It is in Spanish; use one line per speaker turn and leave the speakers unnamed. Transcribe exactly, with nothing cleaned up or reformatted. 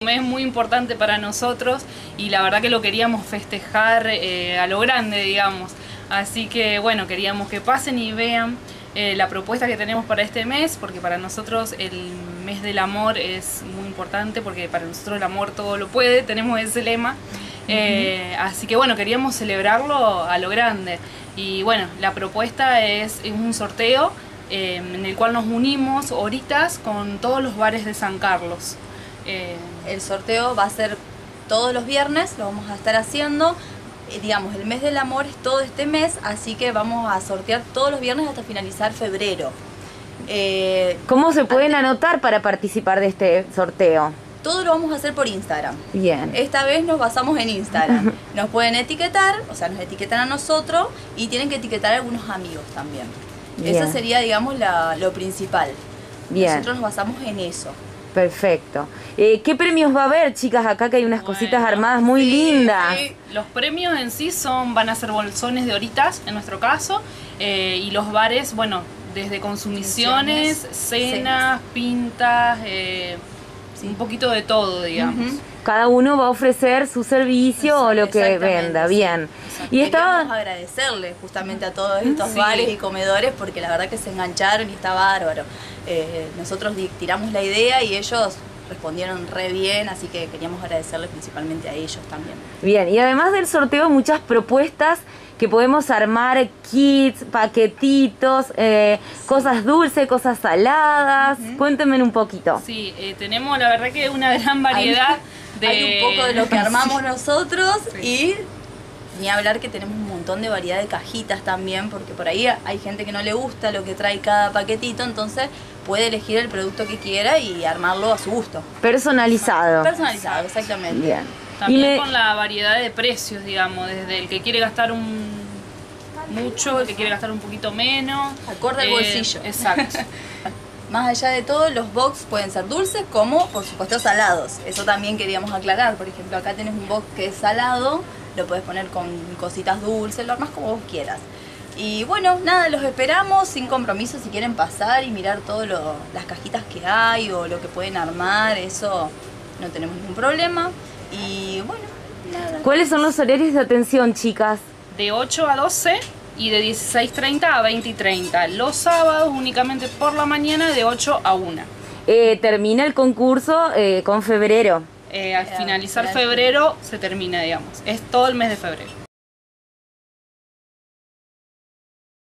Es muy importante para nosotros y la verdad que lo queríamos festejar eh, a lo grande, digamos. Así que bueno, queríamos que pasen y vean eh, la propuesta que tenemos para este mes, porque para nosotros el mes del amor es muy importante, porque para nosotros el amor todo lo puede, tenemos ese lema. Eh, así que bueno, queríamos celebrarlo a lo grande. Y bueno, la propuesta es, es un sorteo eh, en el cual nos unimos horitas con todos los bares de San Carlos.
Eh, el sorteo va a ser todos los viernes, lo vamos a estar haciendo. Eh, digamos, el mes del amor es todo este mes, así que vamos a sortear todos los viernes hasta finalizar febrero.
Eh, ¿Cómo se pueden antes, anotar para participar de este sorteo?
Todo lo vamos a hacer por Instagram.
Bien.
Esta vez nos basamos en Instagram. Nos pueden etiquetar, o sea, nos etiquetan a nosotros y tienen que etiquetar a algunos amigos también. Bien. Esa sería, digamos, la, lo principal. Bien. Nosotros nos basamos en eso.
Perfecto. Eh, ¿Qué premios va a haber, chicas? Acá que hay unas bueno, cositas armadas muy sí, lindas.
Sí. Los premios en sí son, van a ser bolsones de horitas, en nuestro caso, eh, y los bares, bueno, desde consumiciones, cenas, cenas, pintas, eh, sí. un poquito de todo, digamos. Uh-huh.
Cada uno va a ofrecer su servicio o lo que venda, sí. Bien.
Y estaba agradecerle justamente a todos estos sí. bares y comedores porque la verdad que se engancharon y está bárbaro. Eh, nosotros tiramos la idea y ellos respondieron re bien, así que queríamos agradecerles principalmente a ellos también.
Bien, y además del sorteo muchas propuestas que podemos armar, kits, paquetitos, eh, sí. cosas dulces, cosas saladas. Uh-huh. Cuéntenme un poquito.
Sí, eh, tenemos la verdad que una gran variedad.
De... Hay un poco de lo que armamos nosotros sí. y ni hablar que tenemos un montón de variedad de cajitas también, porque por ahí hay gente que no le gusta lo que trae cada paquetito, entonces puede elegir el producto que quiera y armarlo a su gusto.
Personalizado.
Personalizado, exactamente.
Bien. También me... con la variedad de precios, digamos, desde el que quiere gastar un mucho, el que quiere gastar un poquito menos.
Acorde al eh, bolsillo.
Exacto.
Más allá de todo, los box pueden ser dulces como, por supuesto, salados. Eso también queríamos aclarar. Por ejemplo, acá tenés un box que es salado, lo puedes poner con cositas dulces, lo armás como vos quieras. Y bueno, nada, los esperamos sin compromiso si quieren pasar y mirar todas las cajitas que hay o lo que pueden armar, eso no tenemos ningún problema. Y bueno, nada.
¿Cuáles son los horarios de atención, chicas?
De ocho a doce. Y de dieciséis treinta a veinte y treinta. Los sábados únicamente por la mañana de ocho a una.
Eh, termina el concurso eh, con febrero.
Eh, al finalizar febrero se termina, digamos. Es todo el mes de febrero.